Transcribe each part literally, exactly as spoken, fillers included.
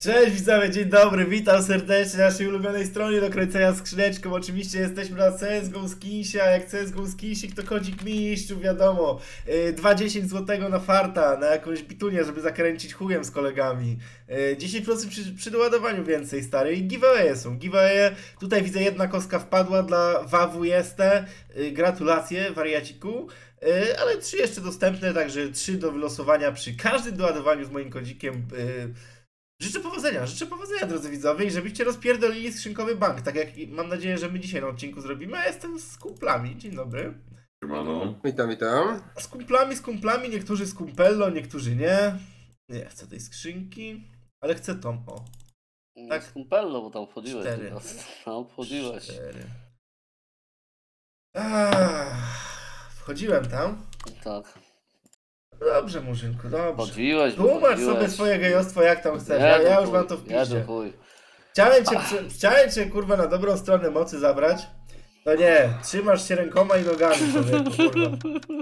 Cześć widzowie, dzień dobry, witam serdecznie na naszej ulubionej stronie do kręcenia skrzyneczką. Oczywiście jesteśmy na C S G O Skinsie, a jak C S G O Skinsik to kodzik mistrzu, wiadomo. Yy, dwa dziesięć złotego na farta, na jakąś bitunię, żeby zakręcić chujem z kolegami. Yy, dziesięć procent przy, przy doładowaniu więcej, stary. I giveawaye są, giveawaye. Tutaj widzę jedna kostka wpadła dla Wawu Jeste. Yy, gratulacje, wariaciku. Yy, ale trzy jeszcze dostępne, także trzy do wylosowania przy każdym doładowaniu z moim kodzikiem. Yy, Życzę powodzenia, życzę powodzenia, drodzy widzowie, i żebyście rozpierdolili skrzynkowy bank, tak jak mam nadzieję, że my dzisiaj na odcinku zrobimy. Ja jestem z kumplami, dzień dobry. Siemano. Witam, witam. Z kumplami, z kumplami, niektórzy z kumpello, niektórzy nie. Nie chcę tej skrzynki, ale chcę tą, o. Tak. Z kumpello, bo tam wchodziłeś. Cztery. Tam wchodziłeś. Cztery. Ach, wchodziłem tam. Tak. Dobrze, Murzynku, dobrze. Wchodziłeś, Tłumacz sobie swoje gejostwo jak tam chcesz, ja, ja już mam to w piździe. Chciałem cię, przy, chciałem cię kurwa na dobrą stronę mocy zabrać. No nie, trzymasz się rękoma i nogami, człowieku, kurwa.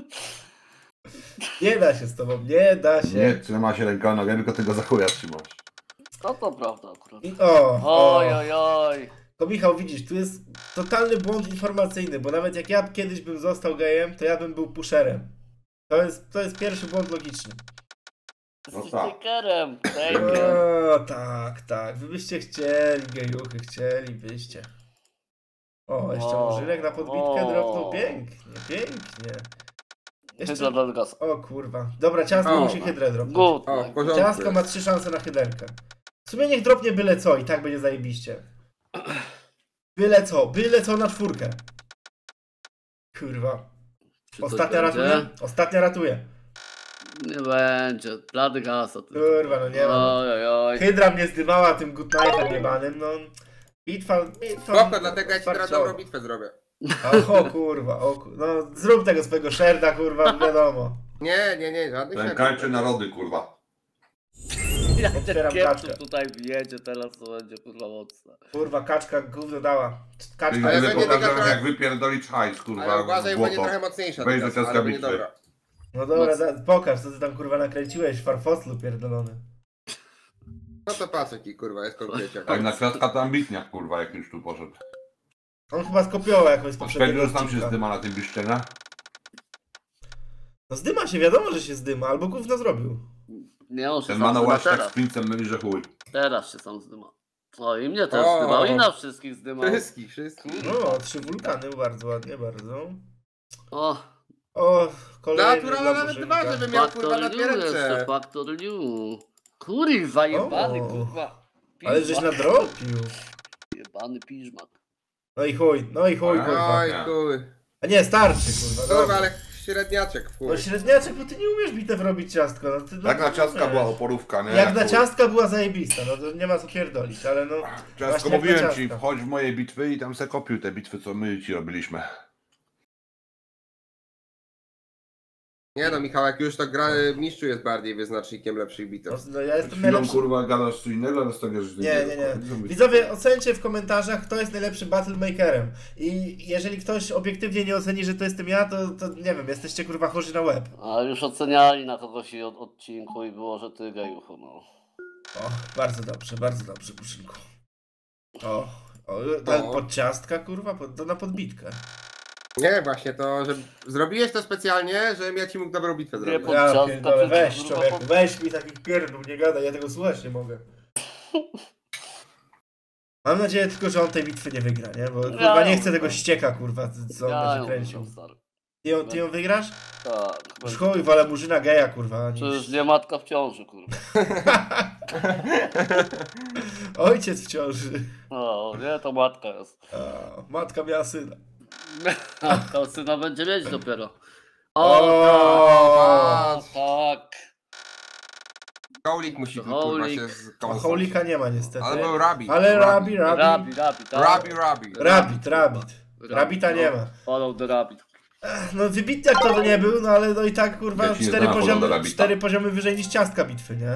Nie da się z tobą, nie da się. Nie trzyma się ręką nogami, tylko tego za chuja trzymasz. No to prawda akurat. I, o, o. Oj, oj, oj. To Michał, widzisz, tu jest totalny błąd informacyjny, bo nawet jak ja kiedyś bym został gejem, to ja bym był pusherem. To jest, to jest pierwszy błąd logiczny. Jesteś tak. takerem. O, tak, tak. Wy byście chcieli, gejuchy, chcielibyście. O, jeszcze O, murzynek na podbitkę o. dropnął. Pięknie, pięknie. Jeszcze... Hydra dla gaz. O kurwa. Dobra, ciastko O, musi hydrę dropnąć. Good. O, w porządku. Ciastko ma trzy szanse na hyderkę. W sumie niech dropnie byle co i tak będzie zajebiście. Byle co, byle co na czwórkę. Kurwa. Czy coś Ostatnia będzie? ratuje? Ostatnia ratuje. Nie będzie. Dla gasa. Kurwa, no nie ma. Oj, oj, oj. Hydra mnie zdymała tym good knife'em jebanym, no. Bitwa, bitwa... Spoko, dlatego ja ci teraz farciowa. dobrą bitwę zrobię. O, o kurwa, o kurwa. No zrób tego swojego szerda, kurwa, wiadomo. Nie, nie, nie, żadnych Ten szans. kańczy narody, kurwa. Jak Otwieram ten kaczkę. kiepców tutaj wjedzie teraz, to będzie kurwa mocne. Kurwa, kaczka gówno dała. Czyli Kaczka Ale my będzie taka pokażemy, trochę- jak wypierdolić hajs, kurwa, Ale uważaj, w bo będzie błoto. trochę mocniejsza. Wejdź do teraz, ciastka ale będzie bitwy. dobra. No dobra, za, pokaż, co ty tam kurwa nakręciłeś, farfoslu pierdolony. No to patrz jaki kurwa jest konkrecie. Tak na ciastka to ambitnia, kurwa, jak już tu poszedł. On chyba skopiował jakąś z poprzedniego Spędził, że tam się odcinka. zdyma na tym biszczenie. No zdyma się, wiadomo, że się zdyma, albo gówno zrobił. Nie, on się Ten sam mano zdyma właśnie tak teraz. z princem myli, że chuj. Teraz się sam zdyma. O, i mnie też O. zdymał, i na wszystkich zdymał. Wszystkich, wszystkich. No, trzy wulkany, bardzo ładnie, bardzo. O, O, kolejny Natura dla nawet Murzynka. dwa, żeby miał kurwa na Factor dwie New jeszcze, ręce. Factor New. Kurwa, jebany, O. kurwa. Ale Piżmak. żeś nadrobił. Jebany piżmak. No i chuj, no i chuj, kurwa. Oj, kuj. A nie, starczy, kurwa. Kurwa, dobra. ale średniaczek w No chuj. średniaczek, bo ty nie umiesz bitew robić ciastko. No, ty, no, Jak na ciastka wiesz. była oporówka, nie? Jak na chuj. ciastka była zajebista, no to nie ma co pierdolić, ale no... Ciastko, właśnie jak mówiłem na ci, ciastka. wchodź w moje bitwy i tam se kopiuj te bitwy, co my ci robiliśmy. Nie no, Michał, jak już to gra, mistrzu jest bardziej wyznacznikiem lepszych No, bitew. no ja jestem Chwilą, najlepszy... kurwa, gadasz co innego, ale stawiasz że Nie, nie, nie. Widzowie, ocencie w komentarzach, kto jest najlepszym battlemakerem. I jeżeli ktoś obiektywnie nie oceni, że to jestem ja, to, to nie wiem, jesteście kurwa chorzy na łeb. A już oceniali na kogoś od odcinku i było, że ty gejuchu, no. O, bardzo dobrze, bardzo dobrze, Buszynku. O, o, ale pod ciastka, kurwa, pod, to na podbitkę. Nie, właśnie to, że zrobiłeś to specjalnie, żebym ja ci mógł dobrą bitwę Nie, zrobić. po- Ja ciastka, pierdolę, ty- weź kurwa, człowieku, pod- weź mi takich pierdół, nie gadaj, ja tego słuchać nie mogę. Mam nadzieję tylko, że on tej bitwy nie wygra, nie? Bo kurwa Ja nie ją chcę tego wygram. ścieka, kurwa, co on Ja będzie ją kręcił. wygram, stary. Ty ją, ty ją wygrasz? Tak. Już chuj, wolę murzyna geja, kurwa, Przecież niż... nie matka w ciąży, kurwa. Ojciec w ciąży. No, nie, to matka jest. A, matka miała syna. Matka syna będzie mieć dopiero. O, O, tak, tak. Holik musi tu kurwa Holik. się z A Hołlika nie ma niestety. Albo Rabi. Ale Rabi, Rabi. Rabi, Rabi, tak. Rabi, Rabi. Rabbit, Rabbit. Rabbita nie ma. Follow the Rabbit. No wybitny jak to nie był, no ale no i tak kurwa Ja ci nie cztery znam poziomy, do Rabbita. cztery poziomy wyżej niż ciastka bitwy, nie?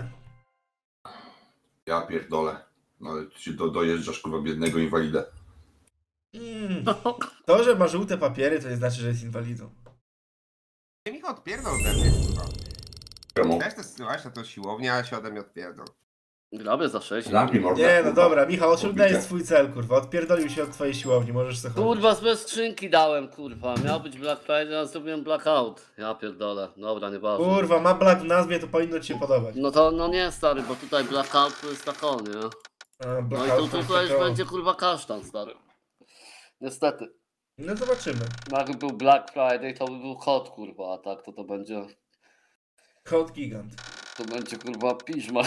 Ja pierdolę. No ale ty się do, dojeżdżasz, kurwa, biednego inwalidę. Mm. To, że ma żółte papiery, to nie znaczy, że jest inwalidą. Michał odpierdol ode mnie, kurwa. Czemu? Weź to, weź to siłownia, a się ode mnie odpierdol. Grabie za sześć. Zamknij mordę. Nie, no kurwa. dobra, Michał, osiągnąłeś Pobite. swój cel, kurwa. Odpierdolił się od twojej siłowni, możesz sobie chodzić. Kurwa, bez skrzynki dałem, kurwa. Miał być Black Friday, a zrobiłem blackout. Ja pierdolę. Dobra, nieważne. Kurwa, ma Black w nazwie, to powinno ci się podobać. No to, no nie stary, bo tutaj blackout to jest taką, nie? A, No i Blackout tu, to tutaj już tylko- będzie kurwa kasztan, stary. Niestety. No zobaczymy. Jakby był Black Friday, to by był hot, kurwa, a tak to to będzie... Hot Gigant. To będzie kurwa piżma.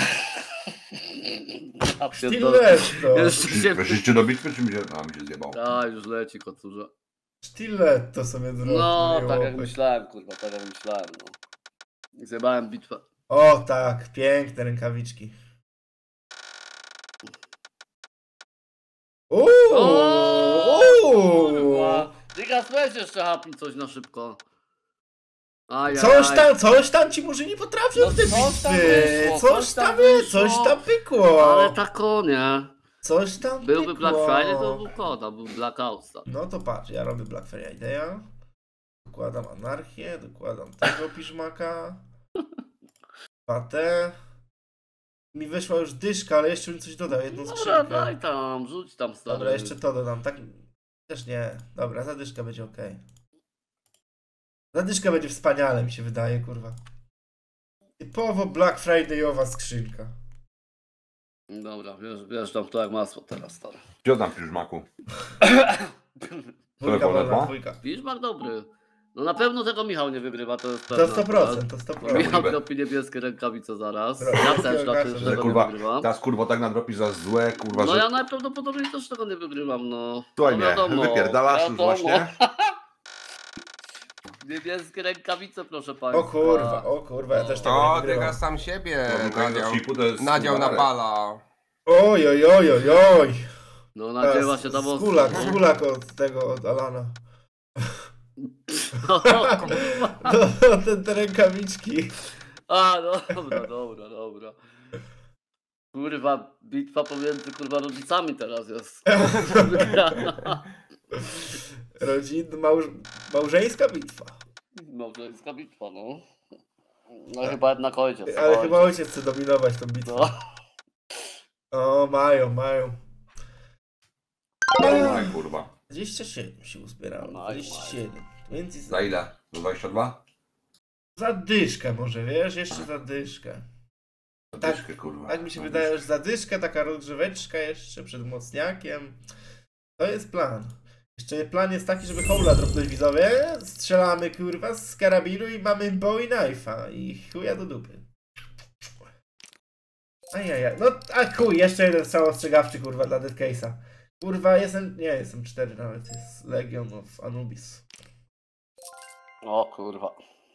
Ja Still pierdolę. left to. Jeszcze się... Weszliście do bitwy, czy mi się, a, mi się zjebało? A, już leci kocurze. Still left to sobie zrobił. No, tak jak myślałem, kurwa, tak jak myślałem, no. Zjebałem bitwę. O tak, piękne rękawiczki. Uuu, uuu. Kurwa. Dygas, weź jeszcze hapnij coś na szybko. Aj, Coś aj, tam, coś tam ci może nie potrafią No w te coś tam bitwy. wyszło, Coś coś tam tam jest, wyszło. coś tam pykło. Ale tak o nie. Coś tam Byłby pykło. Black Friday, to był kod, a był Blackout. stary. No to patrz, ja robię Black Friday'a. Dokładam anarchię, dokładam tego piżmaka. Patę. Mi wyszła już dyszka, ale jeszcze bym coś dodał, jedną Dobra, skrzynkę. daj tam, rzuć tam, stary. Dobra, jeszcze to dodam, tak? Też nie. Dobra, zadyszka będzie ok. Zadyszka będzie wspaniale, mi się wydaje, kurwa. Typowo Black Friday'owa skrzynka. Dobra, wiesz, wjeżdżam to jak masło teraz, stary. Gdzie tam przy żmaku? Dwójka, Telefon dobra, ma? dwójka. Piżmak dobry. No na pewno tego Michał nie wygrywa, to jest To pewne. sto procent, to sto procent. Michał robi niebieskie rękawice zaraz. Dobra, Ja niebieskie też raczej, rękawice, że Że tego nie kurwa, wygrywam. teraz kurwa tak nadrobi za złe, kurwa, No że... ja najprawdopodobniej też tego nie wygrywam, no. Słuchaj no mnie, wiadomo, wypierdalasz już wiadomo. właśnie. Niebieskie rękawice, proszę państwa. O kurwa, o kurwa, ja też tego O, nie wygrywam. Dygas sam siebie Zamykanie do nadział, chipu to jest... nadział kurwa, na pala. Oj, oj, oj, oj, oj. No nadziewa się tam mocno. Skulak, skulak od tego, od Alana. No, kurwa. No, te, te rękawiczki. A, dobra, dobra, dobra. Kurwa, bitwa pomiędzy kurwa rodzicami teraz jest. Rodzinna, małż... małżeńska bitwa. Małżeńska bitwa, no. No chyba jednak ojciec. Ale ojciec. chyba ojciec chce dominować tą bitwę. No. O, mają, mają. Daj, kurwa. dwadzieścia siedem się uzbierało. Mają, dwadzieścia siedem. Więcej Za za... ile? Za dwadzieścia dwa? za dyszkę może, wiesz? Jeszcze za dyszkę. Tak, Dyszkę, kurwa. Tak mi się Na wydaje, że za dyszkę, taka rozgrzeweczka jeszcze przed mocniakiem. To jest plan. Jeszcze plan jest taki, żeby hołla dropnąć widzowie. Strzelamy kurwa z karabinu i mamy bowie knife'a. I chuja do dupy. Ajajaj. No a chuj, jeszcze jeden strzał ostrzegawczy kurwa dla Dead Case'a. Kurwa, jestem. Nie, jestem cztery nawet. Jest Legion of Anubis. O kurwa.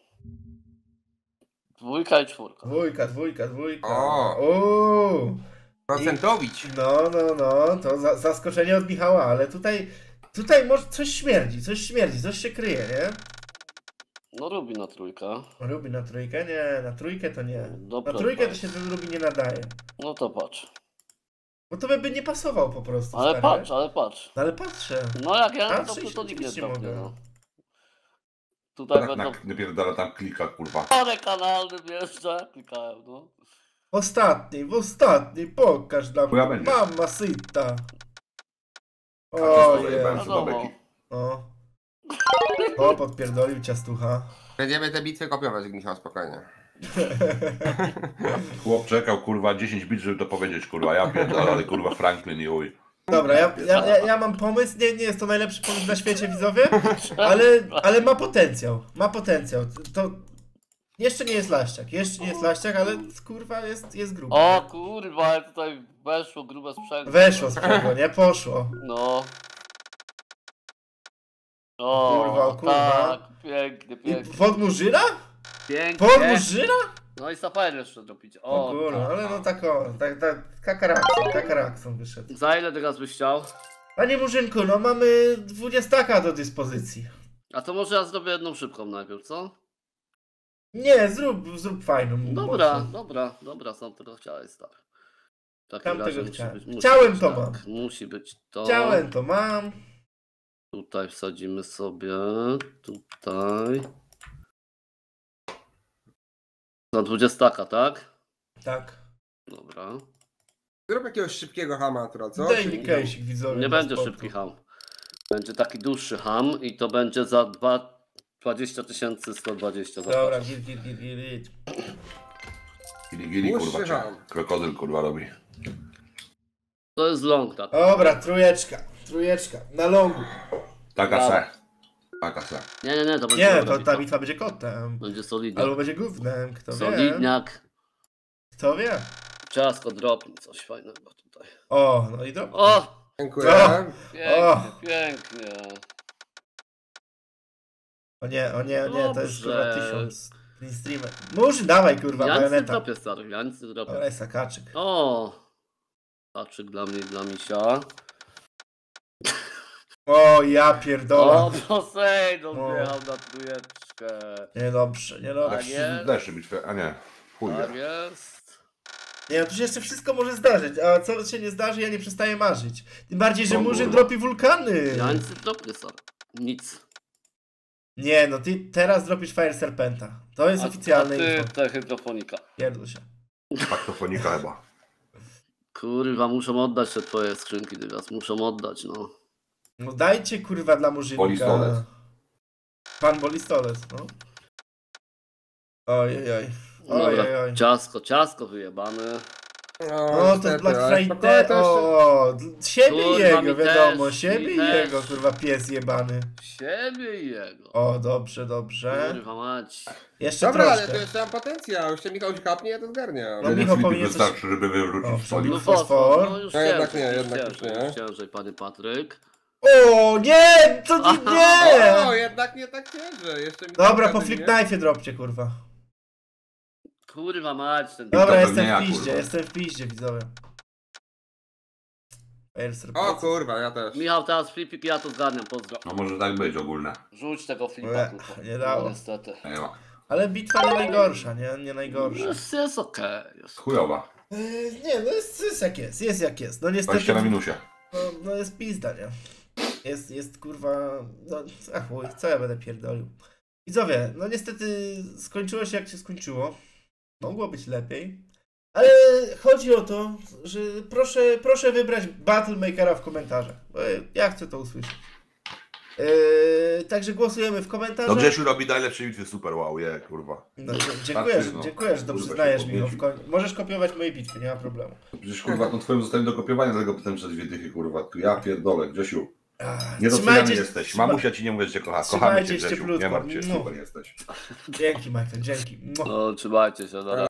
Dwójka i czwórka. Dwójka, dwójka, dwójka. O. Uuu. Procentowić. No, no, no, to za, zaskoczenie od Michała, ale tutaj, tutaj może coś śmierdzi, coś śmierdzi, coś się kryje, nie? No Rubi na trójkę. Rubi na trójkę? Nie, na trójkę to nie. Dobra, Na trójkę to patrz. się ten Rubi nie nadaje. No to patrz. Bo to by nie pasował po prostu, Ale stary. patrz, ale patrz. No ale patrzę. No jak ja Patrzę to, i to nikt nie rzeczywiście dropnie, mogę. no. Tutaj Tak, będą... na, napierdala tam klika, kurwa. Parę kanalnym jeszcze. Klikałem, no. W ostatniej, w ostatniej, pokaż nam. Chuja będzie. Mama syta. A to O jest zajebałem jest. się do beki. O. O, podpierdolił ciastucha. Będziemy te bitwy kopiować, Michał, spokojnie. Chłop czekał, kurwa, dziesięć bit, żeby to powiedzieć, kurwa. Ja pierdolę, ale kurwa Franklin i uj. Dobra, ja, ja, ja, ja mam pomysł, nie, nie jest to najlepszy pomysł na świecie, widzowie, ale, ale ma potencjał, ma potencjał. To jeszcze nie jest laściak, jeszcze nie jest laściak, ale kurwa jest, jest gruby. O kurwa, ale tutaj weszło grube sprzęgło. Weszło sprzęgło, nie? Poszło. No. O, Kurwa, o kurwa. tak, pięknie, I pięknie. pod Murzyna? Pięknie. Pod Murzyna? No i Sapphire jeszcze dropić. O O, kurwa, tak. ale no tak o, tak, tak, kakarakson, kakarakson wyszedł. Za ile teraz byś chciał? Panie Murzynku, no mamy dwudziestaka do dyspozycji. A to może ja zrobię jedną szybką najpierw, co? Nie, zrób, zrób fajną. Dobra, mocną. dobra, dobra, sam tego chciałeś, stary. W takim Tam razie tego musi chciałem. być, musi Chciałem, być to tak. mam. Musi być to. Chciałem, to mam. Tutaj wsadzimy sobie, tutaj. Na dwudziestaka, tak? Tak. Dobra. Zrób jakiegoś szybkiego hama, która co? Daj mi kejsik, widzowie. Nie dla będzie sportu. szybki ham. Będzie taki dłuższy ham i to będzie za dwa- dwadzieścia tysięcy sto dwadzieścia. Dobra, git, git, git, git, git. Gili, gili, Dłuższy kurwa, cię. ham. Krokodyl, kurwa, robi. To jest long tak. Dobra, trójeczka, trójeczka, na longu. Taka Brawo. se. Taka se. Nie, nie, nie, to będzie Nie, dobra to ta bitwa. bitwa będzie kotem. Będzie solidnie. Albo będzie gównem, kto wie. Solidniak. Kto wie? Ciasko dropnij coś fajnego tutaj. O, no i do... O! Dziękuję. O! Pięknie, O! pięknie. O nie, o nie, o nie, to jest kurwa Dobrze. tysiąc. Green streamer. Murzy, dawaj kurwa, Jancy bajoneta. dropie stary, Jancy Dobra, dropie. jest sakaczyk. O! Taczyk dla mnie i dla misia. O, ja O, pierdolę. Poseidon O. wjechał na trójeczkę. Niedobrze, A niedobrze. nie? Deszczy bitwę, a nie. Chuj. Tak jest. Nie, no tu się jeszcze wszystko może zdarzyć, a co się nie zdarzy, ja nie przestaję marzyć. Tym bardziej, że O Murzyn kurwa. dropi wulkany. Jancy dropnie stary. Nic. Nie, no ty teraz dropisz Fire Serpenta. To jest A, oficjalne a ty info. te hydrofonika. Pierdol się. Paktofonika chyba. Kurwa, muszą oddać te twoje skrzynki, Dygas. Muszą oddać, no. No dajcie kurwa dla Murzynka. Bolistolec. Pan Bolistolec, no. Oj, oj, oj. Oj, Dobra, oj, oj. ciasko, ciasko wyjebane. No, No to niestety, Black ale Friday, spokojnie, to jeszcze- o, d- siebie i Kurwa, jego, mi wiadomo, też, siebie mi i też. jego, kurwa, pies jebany. Siebie i jego. O, dobrze, dobrze. Kurwa mać. Jeszcze Dobra, ale troszkę. to jeszcze mam potencjał. Jeszcze Michał kapnie, ja to zgarniam. No, Jeden Michał flipik powinien coś- wystarczy, żeby O, wywrócić stolik. przebił. No Fosfor. fosfor, no już No jednak ciężej, nie, już jednak już ciężej, nie. już ciężej, panie Patryk. O, nie, to nie, nie. O, jednak nie tak cieszę. Jeszcze Michał Dobra, po kapnie, flip nie? knife'ie dropcie, kurwa. Kurwa mać, ten... Dobra, to jestem nie ja, w piździe, kurwa. jestem w piździe, widzowie. Fire Serpent. O kurwa, ja też. Michał, teraz flipik, ja to zgarniam, pozdro. No może tak być ogólne. Rzuć tego flipa Łe, tylko. nie dało. No, niestety. Nie ma. Ale bitwa nie najgorsza, nie? Nie najgorsza. Jest, jest okej. Jest. Chujowa. Yy, nie, no jest, jest jak jest, jest jak jest. No niestety, dwadzieścia na minusie. no, no jest pizda, nie? Jest, jest kurwa, no a chuj, co ja będę pierdolił. Widzowie, no niestety skończyło się jak się skończyło. Mogło być lepiej. Ale chodzi o to, że proszę, proszę wybrać Battlemakera w komentarzach. Bo ja chcę to usłyszeć. Yy, także głosujemy w komentarzach. No Grzesiu robi najlepsze bitwy, super, wow, je, kurwa. No, dzie- dziękuję, że, no. dziękuję, że to Kurwa, przyznajesz się mi. No, w podniecił. koń... Możesz kopiować moje bitwy, nie ma problemu. Przecież kurwa, tą twoją zostanie do kopiowania, dlatego pytam przez dwie dychy, kurwa. Tu ja pierdolę, Grzesiu. Ach, Niedoceniany trzymajcie- jesteś. trzyma- Mamusia ci nie mówi, że cię kocha. Kochamy cię, Trzymajcie się Grzesiu. cieplutko. Nie martw się, No. super jesteś. Dzięki, Michael, dzięki. Mua. No, trzymajcie się, na razie.